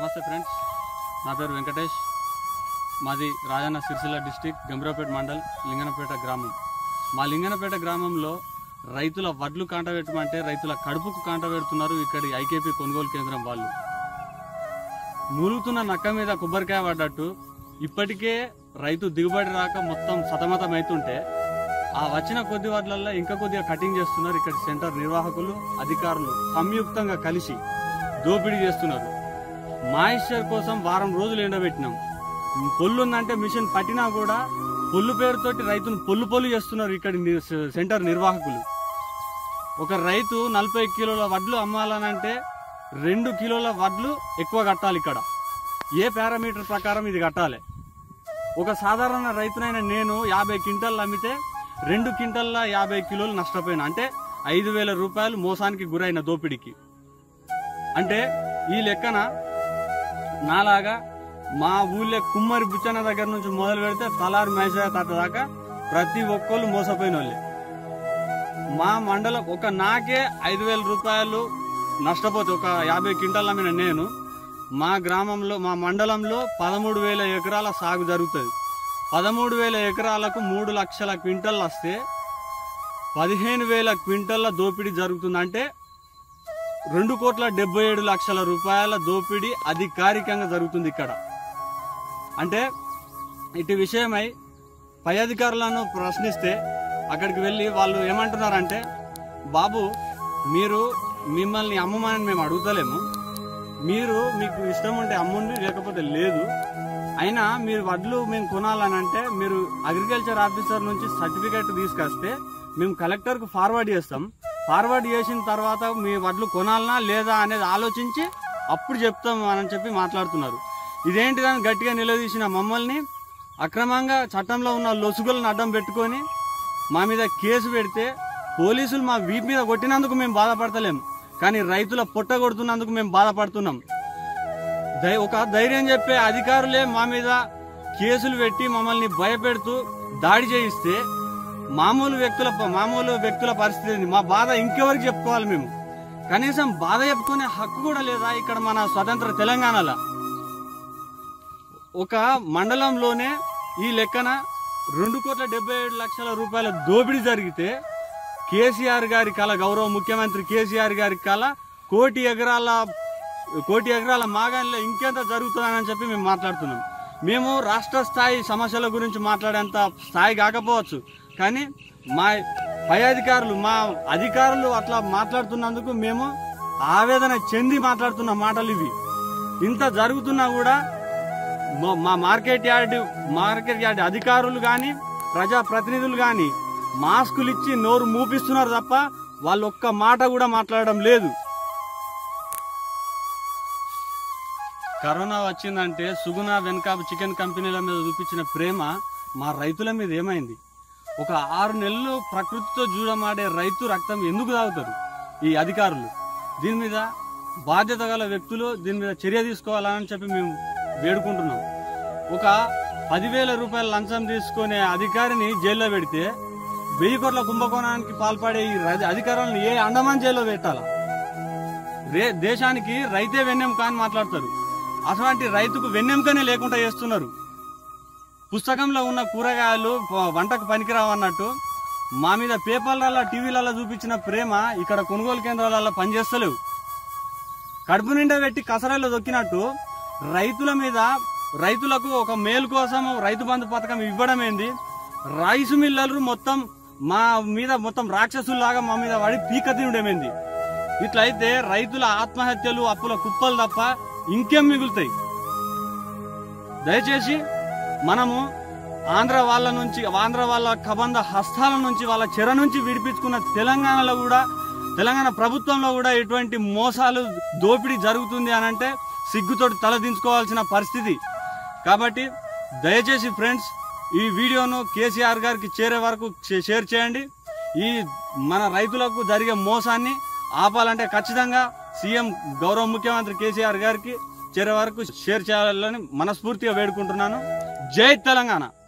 నమస్తే ఫ్రెండ్స్, నా పేరు వెంకటేష్. మాది రాజన్న సిరిసిల్ల డిస్ట్రిక్ట్ గంభీరావుపేట మండల్ లింగనపేట గ్రామం. మా లింగనపేట గ్రామంలో రైతుల వడ్లు కాంటబెట్టమంటే రైతుల కడుపుకు కాంటబెడుతున్నారు ఇక్కడి ఐకేపీ కొనుగోలు కేంద్రం వాళ్ళు. మూలుగుతున్న నక్క మీద కొబ్బరికాయ పడ్డట్టు ఇప్పటికే రైతు దిగుబడి రాక మొత్తం సతమతం అవుతుంటే ఆ వచ్చిన కొద్ది వడ్లల్లో ఇంకా కొద్దిగా కటింగ్ చేస్తున్నారు. ఇక్కడ సెంటర్ నిర్వాహకులు అధికారులు సంయుక్తంగా కలిసి దోపిడీ చేస్తున్నారు. మాయిశ్చర్ కోసం వారం రోజులు ఎండబెట్టినాం. పొల్లుందంటే మిషన్ పట్టినా కూడా పొల్లు పేరుతోటి రైతును పొల్లు చేస్తున్నారు ఇక్కడి సెంటర్ నిర్వాహకులు. ఒక రైతు 40 కిలోల వడ్లు అమ్మాలనంటే 2 కిలోల వడ్లు ఎక్కువ కట్టాలి. ఇక్కడ ఏ పారామీటర్ ప్రకారం ఇది కట్టాలి. ఒక సాధారణ రైతునైన నేను 50 క్వింటాలు అమ్మితే 2 క్వింటాల 50 కిలోలు నష్టపోయినా, అంటే 5,000 రూపాయలు మోసానికి గురైన దోపిడీకి. అంటే ఈ లెక్కన నాలాగా మా ఊళ్ళో కుమ్మరి బుచ్చన్న దగ్గర నుంచి మొదలు పెడితే తలారి మహేశ్వర తాత దాకా ప్రతి ఒక్కళ్ళు మోసపోయిన వాళ్ళే. మా మండలం ఒక నాకే 5,000 రూపాయలు నష్టపోతే ఒక 50 క్వింటాలు అమ్మిన నేను, మా గ్రామంలో మా మండలంలో 13,000 ఎకరాల సాగు జరుగుతుంది. 13,000 ఎకరాలకు 3 లక్షల క్వింటల్ వస్తే 15,000 క్వింటల్ల దోపిడీ జరుగుతుంది. అంటే 2,77,00,000 రూపాయల దోపిడీ అధికారికంగా జరుగుతుంది ఇక్కడ. అంటే ఇటు విషయమై పై అధికారులను ప్రశ్నిస్తే అక్కడికి వెళ్ళి వాళ్ళు ఏమంటున్నారంటే, బాబు మిమ్మల్ని అమ్మమని మేము అడుగుతలేము, మీకు ఇష్టం ఉంటే అమ్ముండి లేకపోతే లేదు, అయినా మీరు వడ్లు మేము కొనాలనంటే మీరు అగ్రికల్చర్ ఆఫీసర్ నుంచి సర్టిఫికేట్ తీసుకొస్తే మేము కలెక్టర్కు ఫార్వర్డ్ చేస్తాం. ఫార్వర్డ్ చేసిన తర్వాత మీ వడ్లు కొనాలనా లేదా అనేది ఆలోచించి అప్పుడు చెప్తాం అని చెప్పి మాట్లాడుతున్నారు. ఇదేంటిదని గట్టిగా నిలదీసిన మమ్మల్ని అక్రమంగా చట్టంలో ఉన్న లొసుగులను అడ్డం పెట్టుకొని మా మీద కేసు పెడితే పోలీసులు మా వీపు మీద కొట్టినందుకు మేము బాధపడతలేం, కానీ రైతుల పొట్ట కొడుతున్నందుకు మేము బాధపడుతున్నాం. ఒక ధైర్యం చెప్పే అధికారులే మా మీద కేసులు పెట్టి మమ్మల్ని భయపెడుతూ దాడి చేయిస్తే మామూలు వ్యక్తుల పరిస్థితి, మా బాధ ఇంకెవరికి చెప్పుకోవాలి? మేము కనీసం బాధ చెప్పుకునే హక్కు కూడా లేదా ఇక్కడ మన స్వతంత్ర తెలంగాణలో? ఒక మండలంలోనే ఈ లెక్కన 2,77,00,000 రూపాయల దోపిడీ జరిగితే కేసీఆర్ గారి కళ, గౌరవ ముఖ్యమంత్రి కేసీఆర్ గారి కళ కోటి ఎకరాల మాగాణిలో ఇంకెంత జరుగుతుందని చెప్పి మేము మాట్లాడుతున్నాం. మేము రాష్ట్ర స్థాయి సమస్యల గురించి మాట్లాడేంత స్థాయి కాకపోవచ్చు, కానీ మా పై అధికారులు మా అధికారులు అట్లా మాట్లాడుతున్నందుకు మేము ఆవేదన చెంది మాట్లాడుతున్న మాటలు ఇవి. ఇంత జరుగుతున్నా కూడా మా మార్కెట్ యార్డ్ అధికారులు కానీ ప్రజాప్రతినిధులు కానీ మాస్కులు ఇచ్చి నోరు మూపిస్తున్నారు తప్ప వాళ్ళు ఒక్క మాట కూడా మాట్లాడడం లేదు. కరోనా వచ్చిందంటే సుగుణ వెన్కాప్ చికెన్ కంపెనీల మీద చూపించిన ప్రేమ మా రైతుల మీద ఏమైంది? ఒక 6 నెలలు ప్రకృతితో జూడమాడే రైతు రక్తం ఎందుకు తాగుతారు ఈ అధికారులు? దీని మీద బాధ్యత గల వ్యక్తులు దీని మీద చర్య తీసుకోవాలని చెప్పి మేము వేడుకుంటున్నాం. ఒక 10,000 రూపాయల లంచం తీసుకునే అధికారిని జైల్లో పెడితే 1000 కోట్ల కుంభకోణానికి పాల్పడే ఈ అధికారులను ఏ అండమాన్ జైల్లో పెట్టాలా? దేశానికి రైతే వెన్నెముక అని మాట్లాడతారు. అటువంటి రైతుకు వెన్నెముకనే లేకుండా చేస్తున్నారు. పుస్తకంలో ఉన్న కూరగాయలు వంటకు పనికిరావన్నట్టు మా మీద పేపర్లలో టీవీలలో చూపించిన ప్రేమ ఇక్కడ కొనుగోలు కేంద్రాలలో పనిచేస్తలేవు. కడుపు నిండా పెట్టి కసరాల్లో దొక్కినట్టు రైతులకు ఒక మేలు కోసం రైతు బంధు పథకం ఇవ్వడం ఏంది? రైసు మిల్లర్లు మా మీద రాక్షసుల్లాగా మా మీద వాడి పీక తినడమేంది? ఇట్లయితే రైతుల ఆత్మహత్యలు, అప్పుల కుప్పలు తప్ప ఇంకేం మిగులుతాయి? దయచేసి మనము ఆంధ్ర వాళ్ళ కబంధ హస్తాల నుంచి, వాళ్ళ చెర నుంచి విడిపించుకున్న తెలంగాణ ప్రభుత్వంలో కూడా ఎటువంటి మోసాలు, దోపిడీ జరుగుతుంది అనంటే సిగ్గుతోటి తలదించుకోవాల్సిన పరిస్థితి. కాబట్టి దయచేసి ఫ్రెండ్స్, ఈ వీడియోను కేసీఆర్ గారికి చేరే వరకు షేర్ చేయండి. ఈ మన రైతులకు జరిగే మోసాన్ని ఆపాలంటే ఖచ్చితంగా సీఎం గౌరవ ముఖ్యమంత్రి కేసీఆర్ గారికి చేరే వరకు షేర్ చేయాలని మనస్ఫూర్తిగా వేడుకుంటున్నాను. జై తెలంగాణ.